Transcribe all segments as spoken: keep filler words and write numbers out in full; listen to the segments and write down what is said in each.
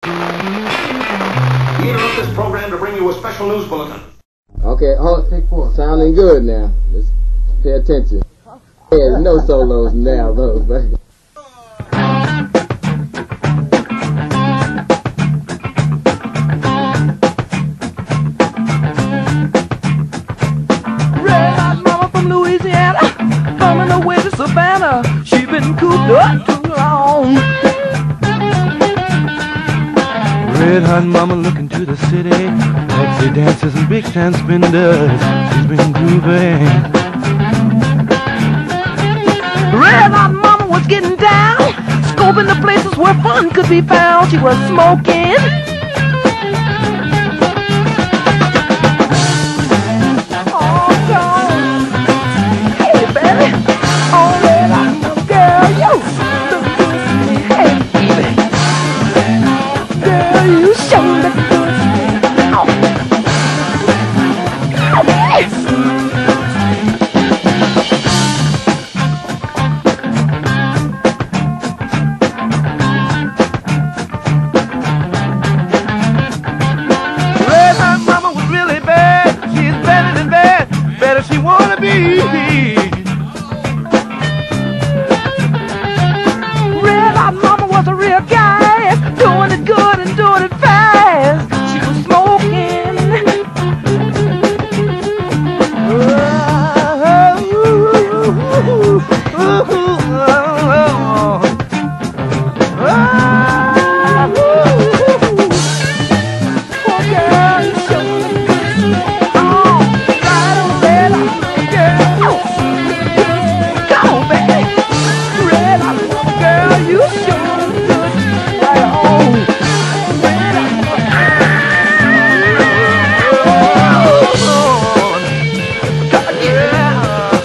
We interrupt this program to bring you a special news bulletin. Okay, hold, take four. Sounding good now. Let's pay attention. Yeah, no solos now, though, baby. Red-eyed mama from Louisiana, coming away to Savannah. She been cooped up too long. Red-hot mama looking to the city, sexy dancers and big time spenders. She's been grooving. Red-hot mama was getting down, scoping the places where fun could be found. She was smoking. Oh God, hey baby, oh red-hot mama girl, yo, look good to me, hey baby. You show me good. Ow. Ow, baby. Red hot mama was really bad. She's better than bad. Better she wanna be. Red hot mama was a real guy, doing it good and doing it fast. She was smoking. Oh, girl, you sure look good. Oh, right on, red hot girl. Come on, baby. Red hot girl, you sure look good. Right on. Red hot. God, yeah.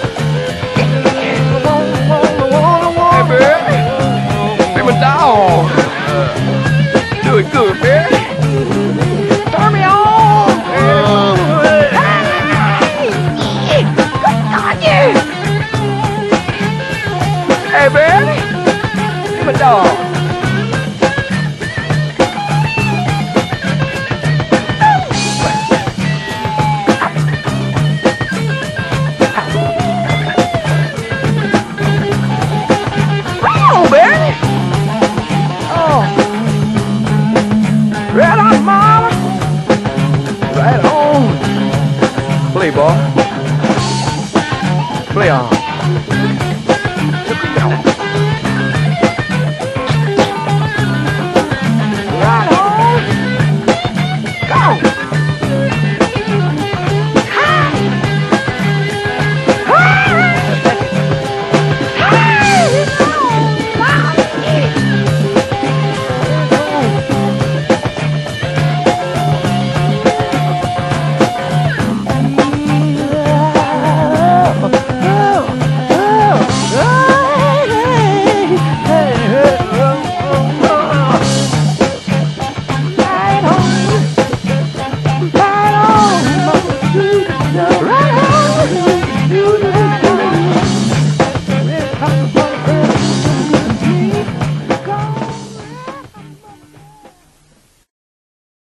Hey, baby. Be my dog. Do it good, baby. Turn me on. Hey. Good God, yeah. Hey, baby. Be my dog. Right on, baby. Oh. Right on, mama. Right on. Play ball.